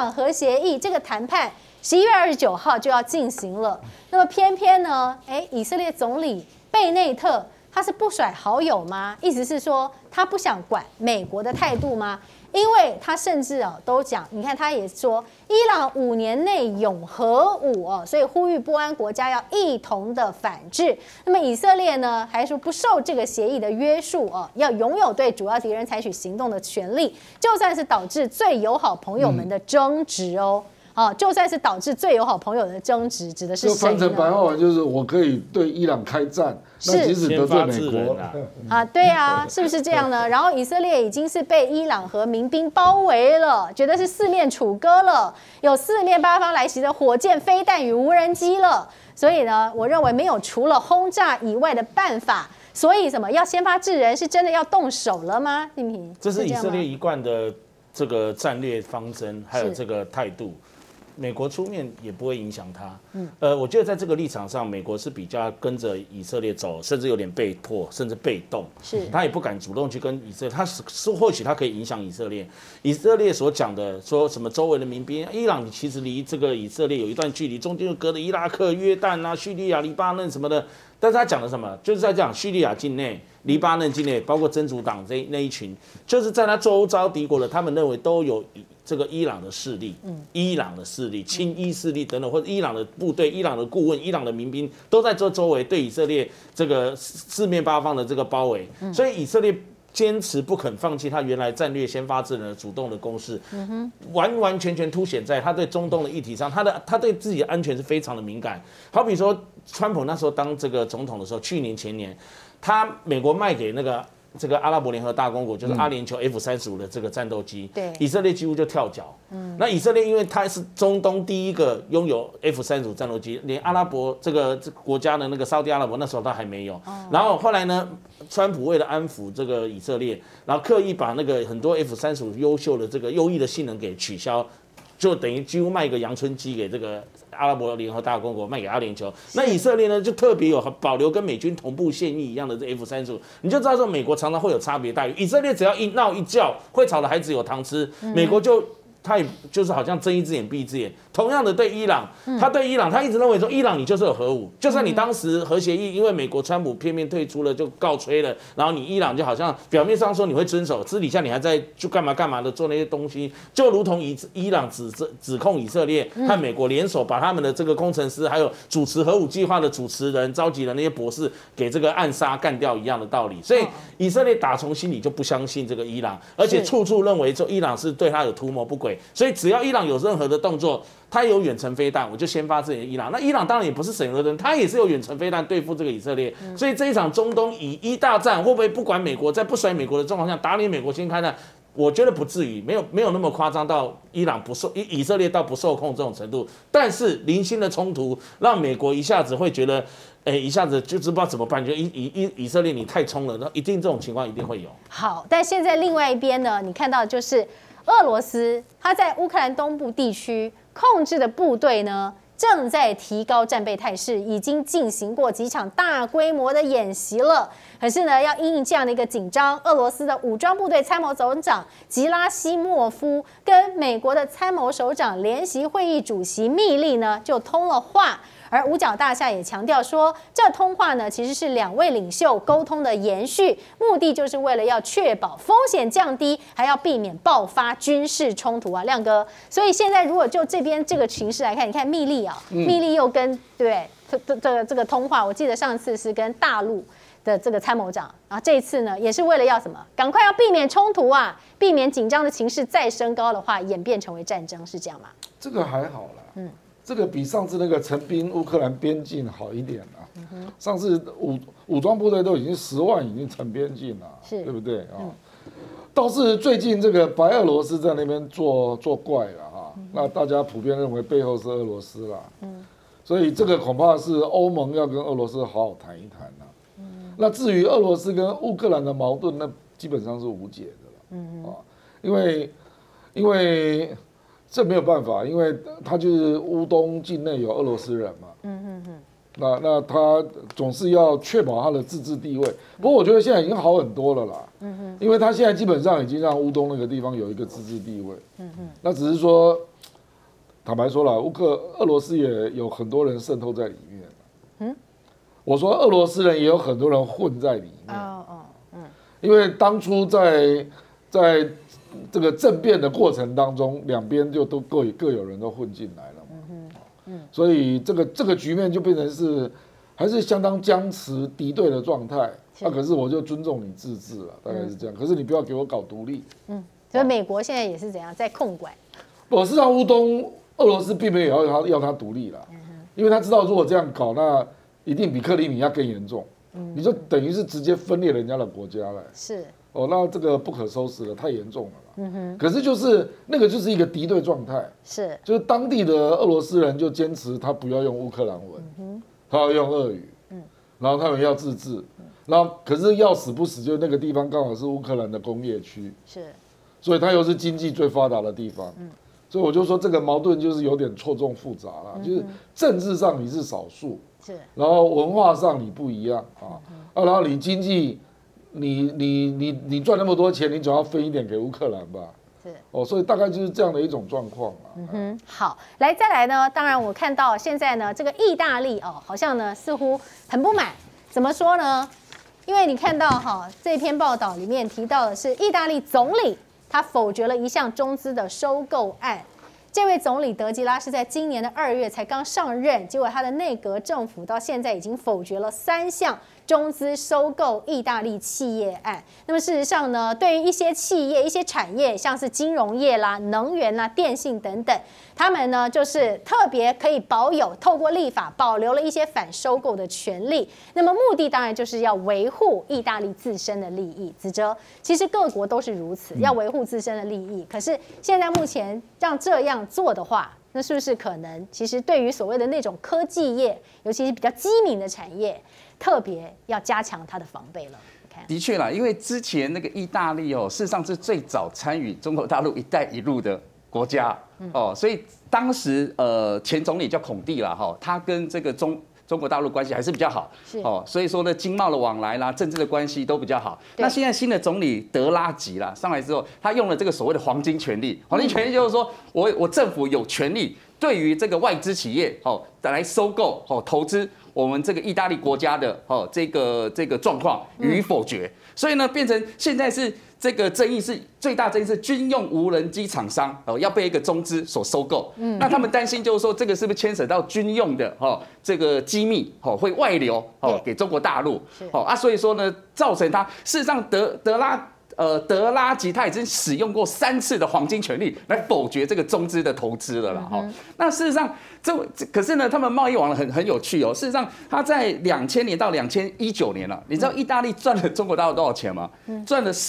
朗核协议这个谈判11月29号就要进行了。那么偏偏呢，以色列总理贝内特他是不甩好友吗？意思是说他不想管美国的态度吗？因为他甚至都讲，你看他也说，伊朗5年内永核武所以呼吁波安国家要一同的反制。那么以色列呢，还说不受这个协议的约束要拥有对主要敌人采取行动的权利，就算是导致最友好朋友们的争执就算是导致最友好朋友的争执，指的是谁呢？ 就翻成白话文就是我可以对伊朗开战，那即使得罪美国对啊，是不是这样呢？然后以色列已经是被伊朗和民兵包围了，觉得是四面楚歌了，有四面八方来袭的火箭、飞弹与无人机了。所以呢，我认为没有除了轰炸以外的办法。所以什么要先发制人，是真的要动手了吗？定平， 这是以色列一贯的这个战略方针，还有这个态度。美国出面也不会影响他。我觉得在这个立场上，美国是比较跟着以色列走，甚至有点被迫，甚至被动。 是， 他也不敢主动去跟以色列，他是或许他可以影响以色列。以色列所讲的说什么周围的民兵，伊朗其实离这个以色列有一段距离，中间又隔了伊拉克、约旦啊、叙利亚、黎巴嫩什么的。但是他讲的什么，就是在讲叙利亚境内、黎巴嫩境内，包括真主党那一群，就是在他周遭敌国的，他们认为都有这个伊朗的势力，伊朗的势力、亲伊势力等等，或者伊朗的部队、伊朗的顾问、伊朗的民兵都在这周围对以色列这个四面八方的这个包围，所以以色列坚持不肯放弃他原来战略先发制人的主动的攻势，完完全全凸显在他对中东的议题上，他对自己的安全是非常的敏感。好比说，川普那时候当这个总统的时候，去年前年，美国卖给这个阿拉伯联合大公国，就是阿联酋 F-35的这个战斗机， 对， 以色列几乎就跳脚。那以色列因为它是中东第一个拥有 F-35战斗机，连阿拉伯这个国家的那个沙特阿拉伯那时候它还没有。然后后来呢，川普为了安抚这个以色列，然后刻意把那个很多 F-35优秀的这个优异的性能给取消，就等于几乎卖一个阳春鸡给这个阿拉伯联合大公国，卖给阿联酋。那以色列呢，就特别有保留跟美军同步现役一样的这 F-35，你就知道说美国常常会有差别待遇。以色列只要一闹一叫，会吵的孩子有糖吃，美国他也就是好像睁一只眼闭一只眼。同样的对伊朗，他对伊朗，他一直认为说伊朗你就是有核武，就算你当时核协议因为美国川普片面退出了就告吹了，然后你伊朗就好像表面上说你会遵守，私底下你还在就干嘛干嘛的做那些东西，就如同伊朗指控以色列和美国联手把他们的这个工程师还有主持核武计划的主持人召集的那些博士给这个暗杀干掉一样的道理。所以以色列打从心里就不相信这个伊朗，而且处处认为说伊朗是对他有图谋不轨，所以只要伊朗有任何的动作，他有远程飞弹，我就先发制人伊朗。那伊朗当然也不是省油的灯，他也是有远程飞弹对付这个以色列。所以这一场中东以一大战，会不会不管美国，在不甩美国的状况下打你美国先开战？我觉得不至于，没有那么夸张到以色列到不受控这种程度。但是零星的冲突让美国一下子会觉得，一下子就不知道怎么办，就以色列你太冲了，那一定这种情况一定会有。 好，但现在另外一边呢，你看到就是俄罗斯，它在乌克兰东部地区控制的部队呢，正在提高战备态势，已经进行过几场大规模的演习了。可是呢，要因应这样的一个紧张，俄罗斯的武装部队参谋总长吉拉西莫夫跟美国的参谋首长联席会议主席密利呢，就通了话。而五角大厦也强调说，这通话呢其实是两位领袖沟通的延续，目的就是为了要确保风险降低，还要避免爆发军事冲突啊，亮哥。所以现在如果就这边这个情势来看，你看密利密利又跟对这个通话，我记得上次是跟大陆的这个参谋长，然后这一次呢也是为了要什么，赶快要避免冲突啊，避免紧张的情势再升高的话演变成为战争，是这样吗？ 这个还好啦，这个比上次那个陈兵乌克兰边境好一点啦。上次武装部队都已经10万已经成边境了，对不对啊？倒是最近这个白俄罗斯在那边作怪了哈，那大家普遍认为背后是俄罗斯啦，所以这个恐怕是欧盟要跟俄罗斯好好谈一谈啦。那至于俄罗斯跟乌克兰的矛盾，那基本上是无解的了，因为这没有办法，因为他就是乌东境内有俄罗斯人嘛，那他总是要确保他的自治地位。不过我觉得现在已经好很多了啦，因为他现在基本上已经让乌东那个地方有一个自治地位，那只是说坦白说了，俄罗斯也有很多人渗透在里面。我说俄罗斯人也有很多人混在里面。因为当初在这个政变的过程当中，两边就都各有人都混进来了嘛。所以这个局面就变成是还是相当僵持敌对的状态。可是我就尊重你自治了，大概是这样。可是你不要给我搞独立。 所以美国现在也是怎样在控管？ 事实上乌东俄罗斯并没有要他独立了，因为他知道如果这样搞，那一定比克里米亚更严重。你就等于是直接分裂人家的国家了。 是。 那这个不可收拾了，太严重了啦。可是就是那个就是一个敌对状态。是。就是当地的俄罗斯人就坚持他不要用乌克兰文，他要用俄语。然后他们要自治。然后可是要死不死，就那个地方刚好是乌克兰的工业区。是。所以它又是经济最发达的地方。所以我就说这个矛盾就是有点错综复杂了，就是政治上你是少数。是，然后文化上你不一样然后你经济，你赚那么多钱，你总要分一点给乌克兰吧？是，所以大概就是这样的一种状况好，再来呢，当然我看到现在呢，这个意大利好像呢似乎很不满，怎么说呢？因为你看到这篇报道里面提到的是意大利总理他否决了一项中资的收购案。这位总理德吉拉是在今年的2月才刚上任，结果他的内阁政府到现在已经否决了3项中资收购意大利企业案。那么事实上呢，对于一些企业、一些产业，像是金融业啦、能源啦、电信等等，他们呢就是特别可以透过立法保留了一些反收购的权利。那么目的当然就是要维护意大利自身的利益。子哲，其实各国都是如此，要维护自身的利益。可是现在目前让这样做的话，那是不是可能其实对于所谓的那种科技业，尤其是比较机敏的产业，特别要加强它的防备了？ 的确啦，因为之前那个意大利事实上是最早参与中国大陆“一带一路”的国家所以当时前总理叫孔蒂啦他跟这个中国大陆关系还是比较好所以说呢，经贸的往来啦、政治的关系都比较好。那现在新的总理德拉吉啦上来之后，他用了这个所谓的黄金权利，黄金权利就是说我政府有权利对于这个外资企业来收购投资我们这个意大利国家的这个状况予以否决。所以呢，变成现在是这个争议是最大争议是军用无人机厂商要被一个中资所收购。那他们担心就是说这个是不是牵扯到军用的这个机密会外流给中国大陆所以说呢，造成他事实上德拉吉他已经使用过3次的黄金权利来否决这个中资的投资了啦那事实上可是呢，他们贸易往来很有趣事实上，他在2000年到2019年了，你知道意大利赚了中国大陆多少钱吗？赚了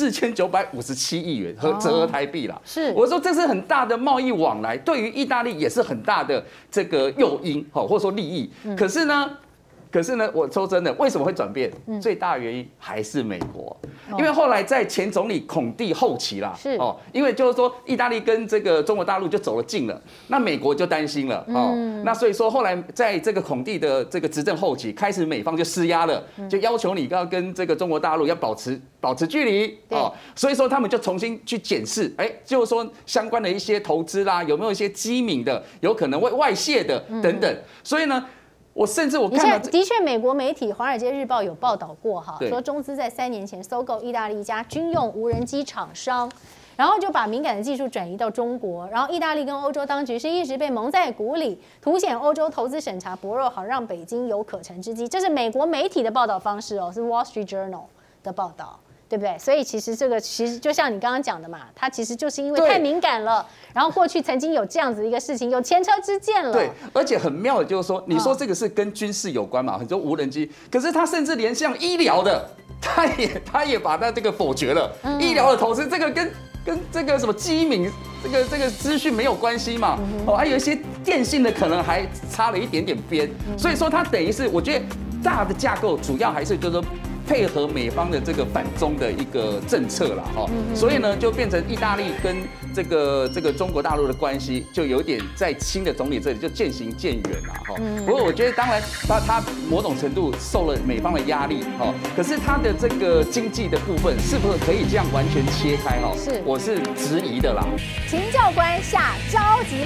4957亿元，折合台币啦。是，我说这是很大的贸易往来，对于意大利也是很大的这个诱因或者说利益。可是呢，我说真的，为什么会转变？最大原因还是美国，因为后来在前总理孔蒂后期啦，因为就是说意大利跟这个中国大陆就走了近了，那美国就担心了那所以说后来在这个孔蒂的这个执政后期，开始美方就施压了，就要求你要跟这个中国大陆要保持距离所以说他们就重新去检视，就是说相关的一些投资啦，有没有一些机敏的，有可能会外泄的等等，所以呢。我看到的确，美国媒体《华尔街日报》有报道过说中资在3年前收购意大利一家军用无人机厂商，然后就把敏感的技术转移到中国，然后意大利跟欧洲当局是一直被蒙在鼓里，凸显欧洲投资审查薄弱，好让北京有可乘之机。这是美国媒体的报道方式是《Wall Street Journal》的报道。对不对？所以其实这个就像你刚刚讲的嘛，它其实就是因为太敏感了，然后过去曾经有这样子一个事情，有前车之鉴了。 对，而且很妙的就是说，你说这个是跟军事有关嘛，很多无人机，可是它甚至连像医疗的，他也把它这个否决了。医疗的投资，这个跟这个什么机敏这个资讯没有关系嘛？还有一些电信的可能还差了一点点边，所以说它等于是我觉得大的架构主要还是就是说。配合美方的这个反中的一个政策啦所以呢就变成意大利跟这个中国大陆的关系就有点在新的总理这里就渐行渐远啦不过我觉得当然他某种程度受了美方的压力可是他的这个经济的部分是不是可以这样完全切开我是质疑的啦。 秦教官下召集令。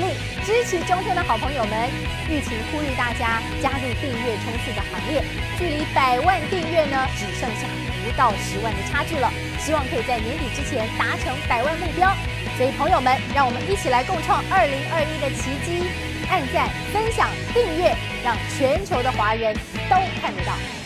支持中天的好朋友们，疫情呼吁大家加入订阅冲刺的行列，距离100万订阅呢，只剩下不到10万的差距了。希望可以在年底之前达成100万目标。所以朋友们，让我们一起来共创2021的奇迹！按赞、分享、订阅，让全球的华人都看得到。